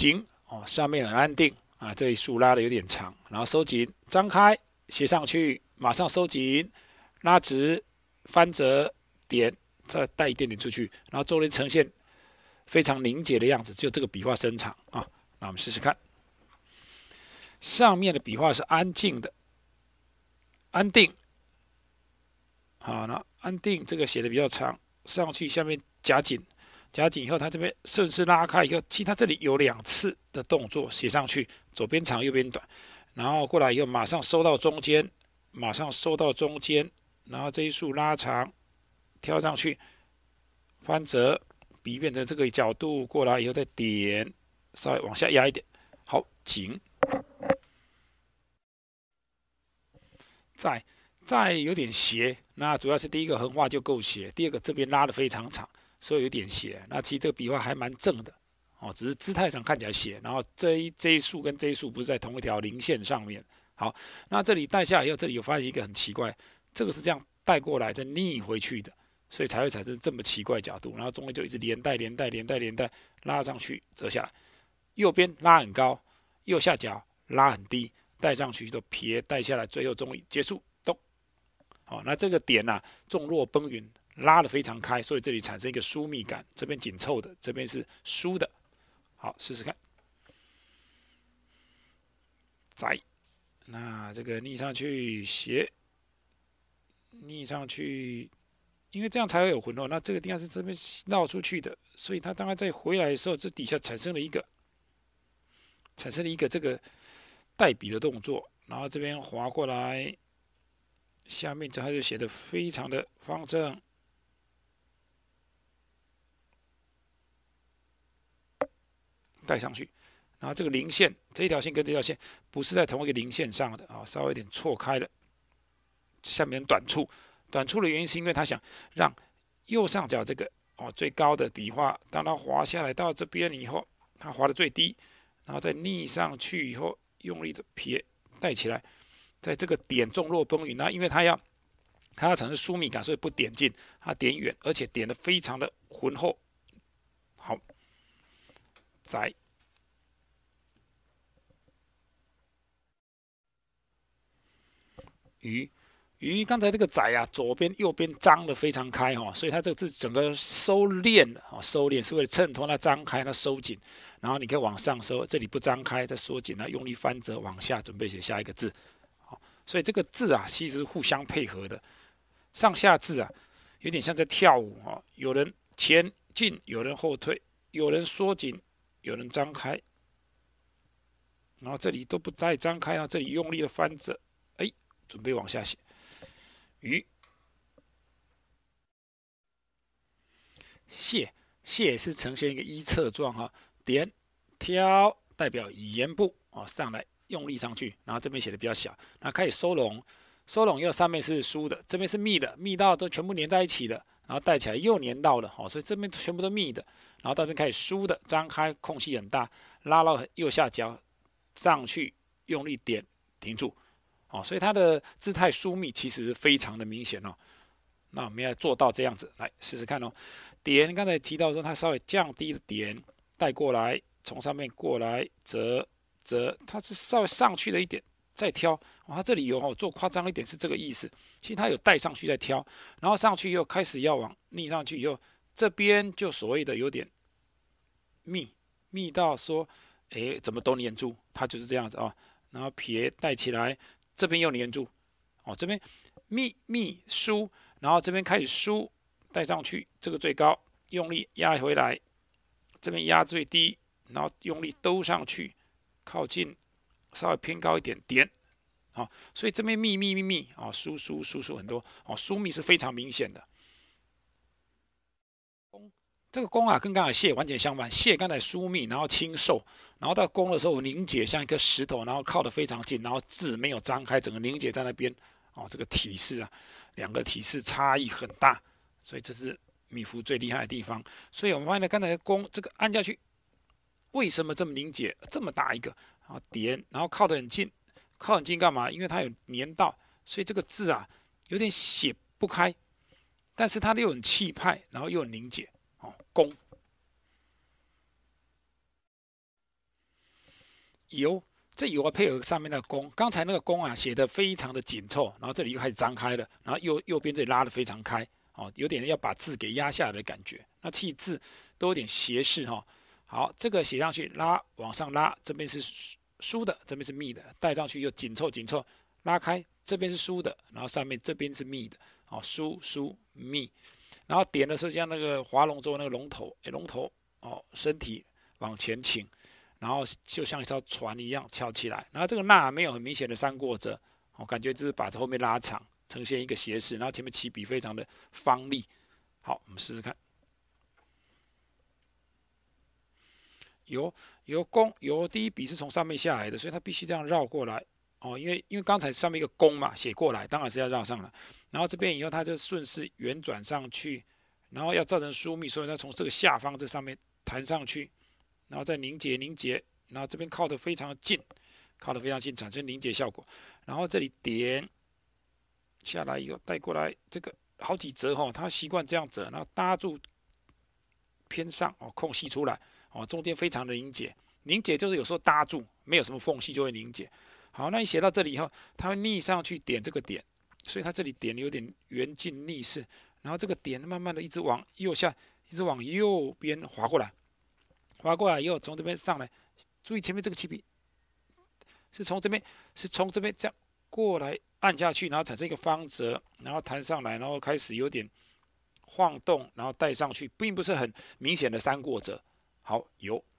紧哦，上面很安定啊，这一竖拉的有点长，然后收紧，张开，斜上去，马上收紧，拉直，翻折，点，再带一点点出去，然后中间呈现非常凝结的样子，就这个笔画伸长啊。那我们试试看，上面的笔画是安静的，安定，好，那安定这个写的比较长，上去下面夹紧，夹紧以后，它这边顺势拉开以后，其实它这里有2次的动作写上去，左边长右边短，然后过来以后马上收到中间，马上收到中间，然后这一竖拉长，挑上去，翻折，笔变成这个角度过来以后再点，稍微往下压一点，好紧，再再有点斜，那主要是第一个横画就够斜，第二个这边拉的非常长，所以有点斜。那其实这个笔画还蛮正的哦，只是姿态上看起来斜。然后这一竖跟这一竖不是在同一条零线上面。好，那这里带下来以后，这里有发现一个很奇怪，这个是这样带过来再逆回去的，所以才会产生这么奇怪的角度。然后中间就一直连带拉上去折下来，右边拉很高，右下角拉很低，带上去都撇带下来，最后终于结束。好，那这个点啊，重落崩云，拉得非常开，所以这里产生一个疏密感，这边紧凑的，这边是疏的。好，试试看。窄，那这个逆上去斜，逆上去，因为这样才会有魂哦。那这个地方是这边绕出去的，所以它当然在回来的时候，这底下产生了一个这个带笔的动作，然后这边滑过来，下面它就写的非常的方正。带上去，然后这个零线这一条线跟这条线不是在同一个零线上的啊，稍微有点错开了，下面短处，短处的原因是因为他想让右上角这个最高的笔画，当它滑下来到这边以后，它滑的最低，然后再逆上去以后，用力的撇带起来，在这个点重落崩云，那因为它要产生疏密感，所以不点近，它点远，而且点的非常的浑厚。好，再鱼，鱼刚才这个窄啊，左边右边张的非常开哈、所以它这个是整个收敛的啊，收敛是为了衬托它张开，它收紧，然后你可以往上收，这里不张开，再缩紧，它用力翻折往下，准备写下一个字。好，所以这个字啊，其实是互相配合的，上下字啊，有点像在跳舞啊，有人前进，有人后退，有人缩紧，有人张开，然后这里都不再张开，然后这里用力的翻折，哎，准备往下写。鱼蟹蟹是呈现一个一侧状哈，点挑代表沿部上来用力上去，然后这边写的比较小，那开始收拢，收拢以后上面是疏的，这边是密的，密到都全部粘在一起的，然后带起来又粘到了所以这边全部都密的，然后到这边开始疏的，张开空隙很大，拉到右下角上去用力点停住所以它的姿态疏密其实非常的明显那我们要做到这样子，来试试看点刚才提到说，它稍微降低的点带过来，从上面过来折，它是稍微上去了一点，再挑。它这里有做夸张一点是这个意思，其实它有带上去再挑，然后上去又开始要往逆上去以后，这边就所谓的有点密到说，怎么都粘住，它就是这样子然后撇带起来，这边又粘住，这边密疏，然后这边开始疏，带上去，这个最高，用力压回来，这边压最低，然后用力兜上去，靠近，稍微偏高一点点，所以这边密疏很多疏密是非常明显的。这个弓啊，跟刚才蟹完全相反，蟹刚才疏密，然后清瘦，然后到弓的时候凝结像一颗石头，然后靠得非常近，然后字没有张开，整个凝结在那边这个体式啊，两个体式差异很大，所以这是米芾最厉害的地方。所以我们发现刚才的弓这个按下去，为什么这么凝结，这么大一个点，然后靠得很近，靠很近干嘛？因为它有粘到，所以这个字啊有点写不开，但是它又很气派，然后又很凝结。弓由这由配合上面的弓，刚才那个弓啊写的非常的紧凑，然后这里又开始张开了，然后右边这里拉的非常开，哦，有点要把字给压下来的感觉。那气字都有点斜视哈。好，这个写上去拉往上拉，这边是疏的，这边是密的，带上去又紧凑，拉开这边是疏的，然后上面这边是密的，哦，疏密，然后点的是像那个划龙舟那个龙头，龙头哦，身体往前倾。然后就像一艘船一样翘起来，然后这个捺没有很明显的三过折，我感觉就是把这后面拉长，呈现一个斜视，然后前面起笔非常的方力。好，我们试试看。由第一笔是从上面下来的，所以它必须这样绕过来哦，因为刚才上面一个弓嘛，写过来，当然是要绕上来。然后这边以后它就顺势圆转上去，然后要造成疏密，所以它从这个下方这上面弹上去，然后再凝结，然后这边靠得非常的近，产生凝结效果。然后这里点下来以后带过来，这个好几折哈，他习惯这样折，然后搭住偏上哦，空隙出来哦，中间非常的凝结就是有时候搭住，没有什么缝隙就会凝结。好，那你写到这里以后，它会逆上去点这个点，所以它这里点有点圆进逆势，然后这个点慢慢的一直往右下，一直往右边滑过来。滑过来以后，从这边上来，注意前面这个起笔是从这边这样过来按下去，然后产生一个方折，然后弹上来，然后开始有点晃动，然后带上去，并不是很明显的三过折。好，有。